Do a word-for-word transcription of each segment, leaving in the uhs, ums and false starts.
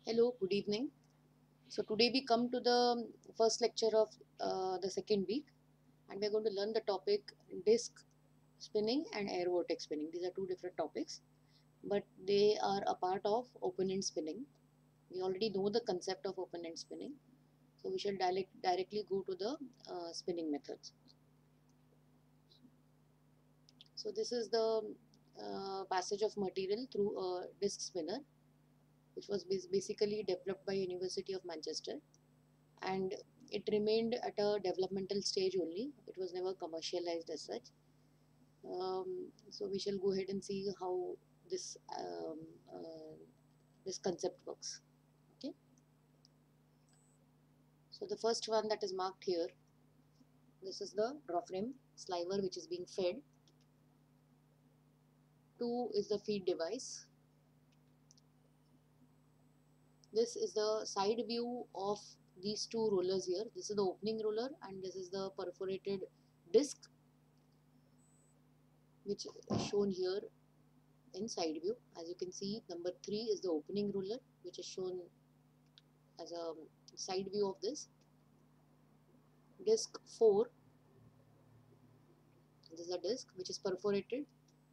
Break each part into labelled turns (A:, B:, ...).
A: Hello, good evening. So today we come to the first lecture of uh, the second week, and we're going to learn the topic disk spinning and air vortex spinning. These are two different topics, but they are a part of open-end spinning. We already know the concept of open-end spinning, so we shall direct, directly go to the uh, spinning methods. So this is the uh, passage of material through a disk spinner, which was basically developed by University of Manchester, and it remained at a developmental stage only. It was never commercialized as such. Um, so we shall go ahead and see how this um, uh, this concept works. Okay. So the first one that is marked here, this is the draw frame sliver which is being fed. Two is the feed device. This is the side view of these two rollers here. This is the opening roller and this is the perforated disc, which is shown here in side view. As you can see, number three is the opening roller, which is shown as a side view of this. Disc four, this is a disc which is perforated,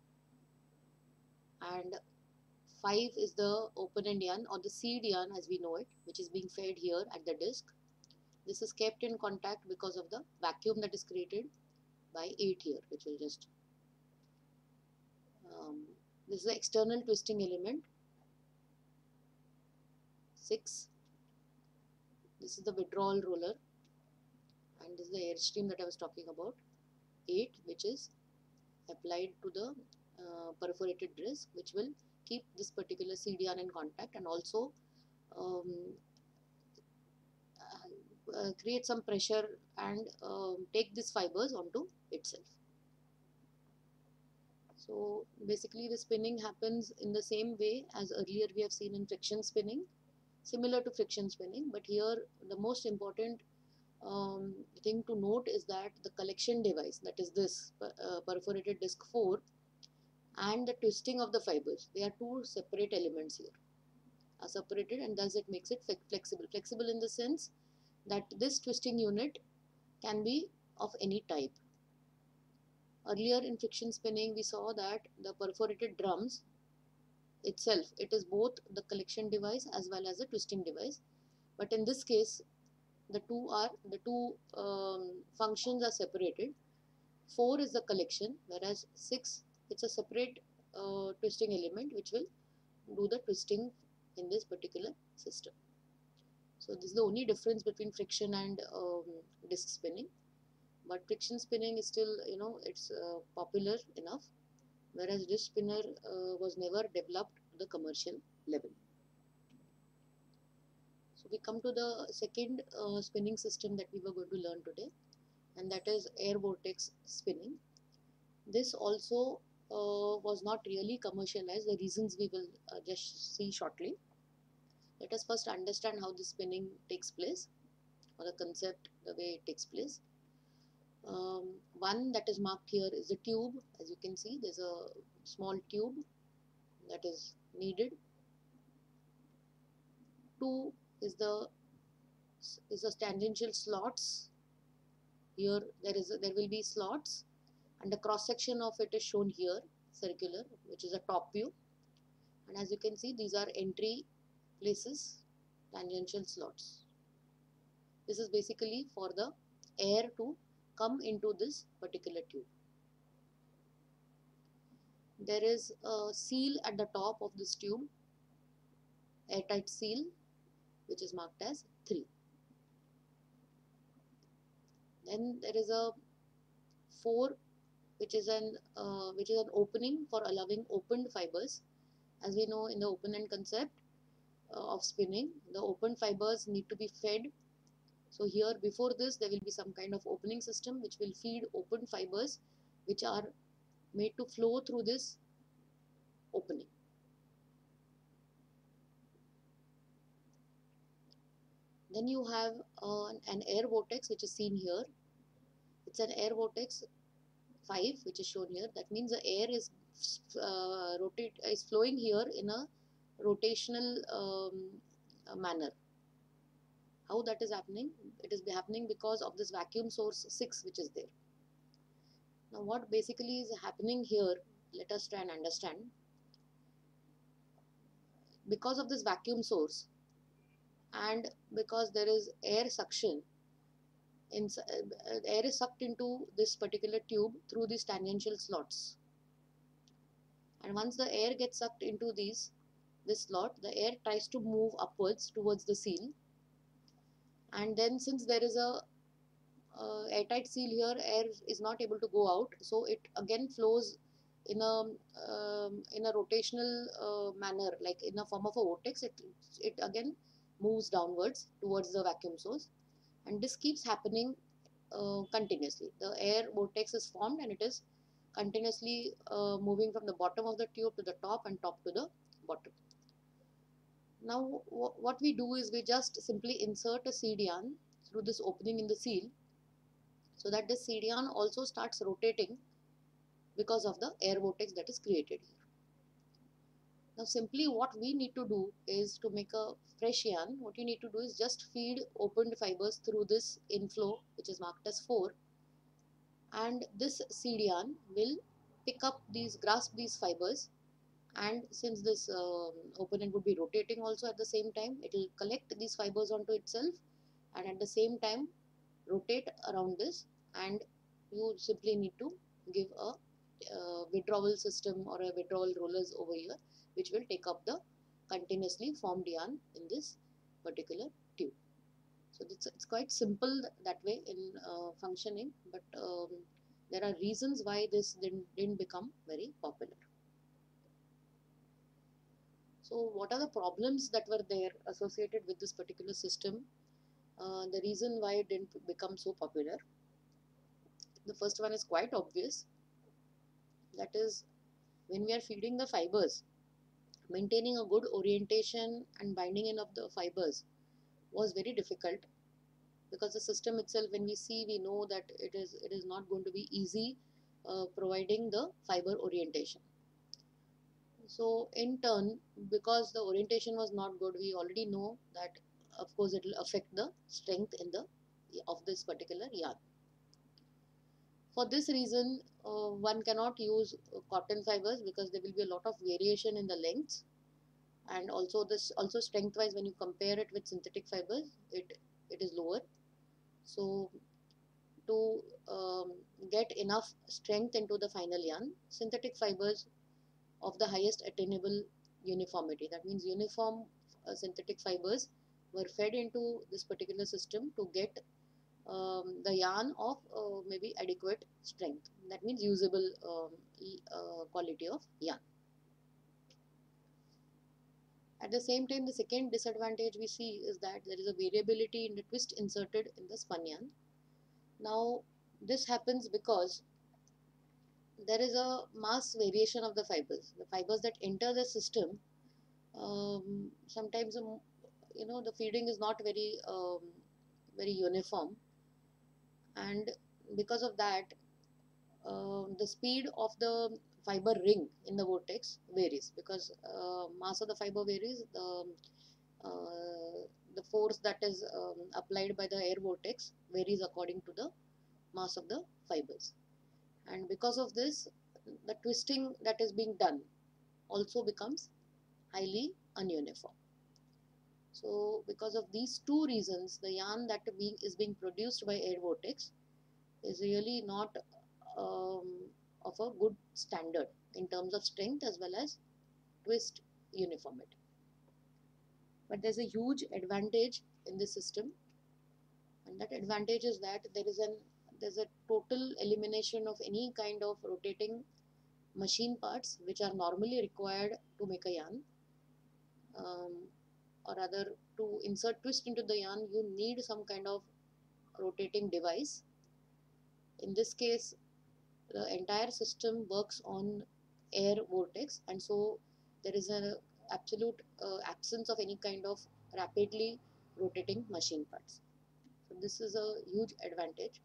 A: and five is the open end yarn or the seed yarn as we know it, which is being fed here at the disc. This is kept in contact because of the vacuum that is created by eight here, which will just um, this is the external twisting element. Six, this is the withdrawal roller, and this is the airstream that I was talking about. Eight, which is applied to the uh, perforated disc, which will keep this particular C D R in contact and also um, uh, uh, create some pressure and um, take these fibers onto itself. So basically the spinning happens in the same way as earlier we have seen in friction spinning, similar to friction spinning, but here the most important um, thing to note is that the collection device, that is this uh, perforated disc four, and the twisting of the fibers, they are two separate elements here, are separated, and thus it makes it flexible. Flexible in the sense that this twisting unit can be of any type. Earlier in friction spinning we saw that the perforated drums itself, it is both the collection device as well as the twisting device, but in this case the two are the two um, functions are separated. Four is the collection, whereas six, it's a separate uh, twisting element which will do the twisting in this particular system. So this is the only difference between friction and um, disc spinning. But friction spinning is still, you know, it's uh, popular enough, whereas disc spinner uh, was never developed to the commercial level. So we come to the second uh, spinning system that we were going to learn today, and that is air vortex spinning. This also uh, was not really commercialized. The reasons we will uh, just see shortly. Let us first understand how the spinning takes place, or the concept, the way it takes place. Um, one that is marked here is the tube. As you can see, there's a small tube that is needed. Two is the is the tangential slots. Here there is a, there will be slots, and the cross section of it is shown here, circular, which is a top view. And as you can see, these are entry places, tangential slots. This is basically for the air to come into this particular tube. There is a seal at the top of this tube, airtight seal, which is marked as three. Then there is a four, which is an uh, which is an opening for allowing opened fibers. As we know in the open end concept uh, of spinning, the open fibers need to be fed. So here before this there will be some kind of opening system which will feed open fibers which are made to flow through this opening. Then you have uh, an air vortex which is seen here. It's an air vortex five which is shown here. That means the air is uh, rotate is flowing here in a rotational um, uh, manner. How that is happening? It is happening because of this vacuum source six which is there. Now what basically is happening here, let us try and understand. Because of this vacuum source and because there is air suction, in, uh, air is sucked into this particular tube through these tangential slots, and once the air gets sucked into these this slot, the air tries to move upwards towards the seal, and then since there is a uh, airtight seal here, air is not able to go out, so it again flows in a um, in a rotational uh, manner, like in a form of a vortex. It it again moves downwards towards the vacuum source, and this keeps happening uh, continuously. The air vortex is formed and it is continuously uh, moving from the bottom of the tube to the top and top to the bottom. Now what we do is we just simply insert a C D N through this opening in the seal, so that this C D N also starts rotating because of the air vortex that is created here. Now simply what we need to do is to make a fresh yarn, what you need to do is just feed opened fibers through this inflow which is marked as four, and this C D N will pick up these, grasp these fibers, and since this um, open end would be rotating also at the same time, it will collect these fibers onto itself and at the same time rotate around this, and you simply need to give a uh, withdrawal system or a withdrawal rollers over here which will take up the continuously formed yarn in this particular tube. So it's, it's quite simple that way in uh, functioning, but um, there are reasons why this didn't, didn't become very popular. So what are the problems that were there associated with this particular system? Uh, the reason why it didn't become so popular. The first one is quite obvious. That is, when we are feeding the fibers, maintaining a good orientation and binding in of the fibers was very difficult, because the system itself, when we see, we know that it is it is not going to be easy uh, providing the fiber orientation. So in turn, because the orientation was not good, we already know that of course it will affect the strength in the of this particular yarn. For this reason, uh, one cannot use uh, cotton fibers, because there will be a lot of variation in the lengths, and also this also strength wise, when you compare it with synthetic fibers, it it is lower. So to um, get enough strength into the final yarn, synthetic fibers of the highest attainable uniformity, that means uniform uh, synthetic fibers, were fed into this particular system to get um, the yarn of uh, maybe adequate strength, that means usable um, uh, quality of yarn. At the same time, the second disadvantage we see is that there is a variability in the twist inserted in the spun yarn. Now this happens because there is a mass variation of the fibers. The fibers that enter the system, um, sometimes um, you know the feeding is not very um, very uniform, and because of that, uh, the speed of the fiber ring in the vortex varies, because uh, mass of the fiber varies. The uh, the force that is um, applied by the air vortex varies according to the mass of the fibers, and because of this, the twisting that is being done also becomes highly ununiform. So because of these two reasons, the yarn that being, is being produced by air vortex is really not um, of a good standard in terms of strength as well as twist uniformity. But there's a huge advantage in this system, and that advantage is that there is an there's a total elimination of any kind of rotating machine parts which are normally required to make a yarn, um, or rather to insert twist into the yarn you need some kind of rotating device. In this case, the entire system works on air vortex, and so there is an absolute uh, absence of any kind of rapidly rotating machine parts. So this is a huge advantage.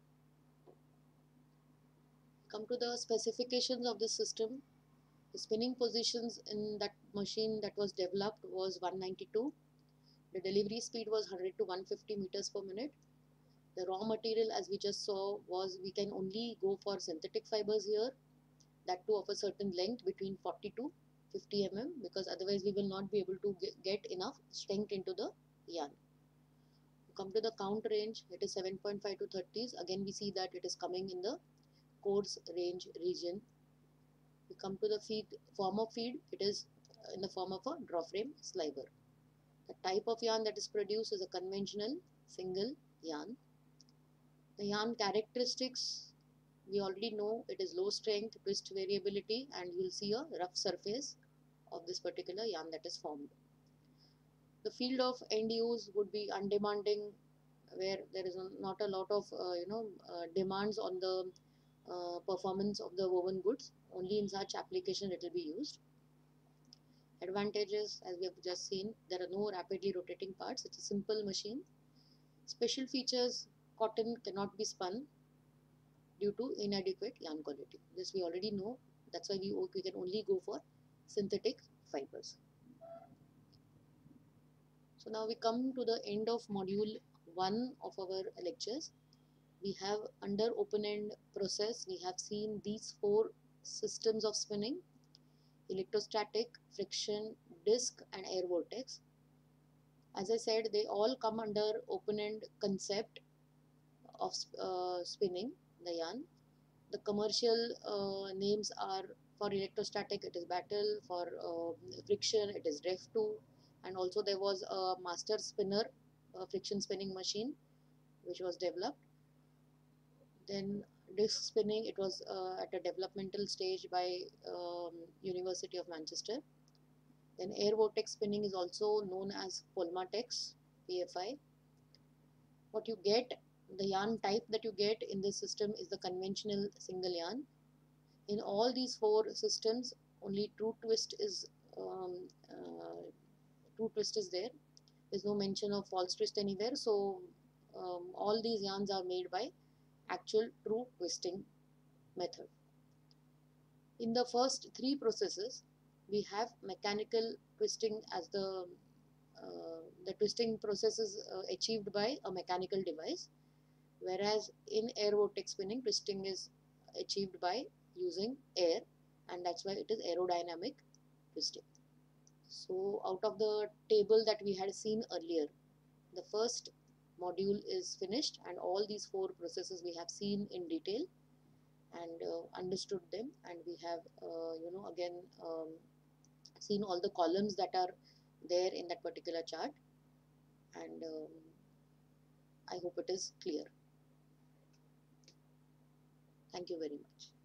A: Come to the specifications of this system. The spinning positions in that machine that was developed was one ninety-two. The delivery speed was one hundred to one hundred fifty meters per minute. The raw material, as we just saw, was we can only go for synthetic fibers here, that too of a certain length between forty to fifty millimeters, because otherwise we will not be able to get enough strength into the yarn. Come to the count range, it is seven point five to thirties. Again we see that it is coming in the coarse range region. We come to the feed form of feed, it is in the form of a draw frame sliver. The type of yarn that is produced is a conventional single yarn. The yarn characteristics, we already know it is low strength, twist variability, and you will see a rough surface of this particular yarn that is formed. The field of end use would be undemanding, where there is not a lot of uh, you know uh, demands on the uh, performance of the woven goods. Only in such application it will be used. Advantages, as we have just seen, there are no rapidly rotating parts. It's a simple machine. Special features, cotton cannot be spun due to inadequate yarn quality. This we already know. That's why we, we can only go for synthetic fibers. So now we come to the end of module one of our lectures. We have under open-end process, we have seen these four systems of spinning: electrostatic, friction, disc, and air vortex. As I said, they all come under open-end concept of uh, spinning the yarn. The commercial uh, names are: for electrostatic it is Battle, for uh, friction it is Ref two, and also there was a master spinner, a friction spinning machine which was developed. Then disc spinning, it was uh, at a developmental stage by um, University of Manchester. Then air vortex spinning is also known as Polmatex, P F I. What you get, the yarn type that you get in this system is the conventional single yarn. In all these four systems, only true twist is um, uh, true twist is there. There's no mention of false twist anywhere. So um, all these yarns are made by actual true twisting method. In the first three processes, we have mechanical twisting as the uh, the twisting process is uh, achieved by a mechanical device, whereas in air vortex spinning, twisting is achieved by using air, and that's why it is aerodynamic twisting. So out of the table that we had seen earlier, the first module is finished, and all these four processes we have seen in detail and uh, understood them, and we have uh, you know again um, seen all the columns that are there in that particular chart, and um, I hope it is clear. Thank you very much.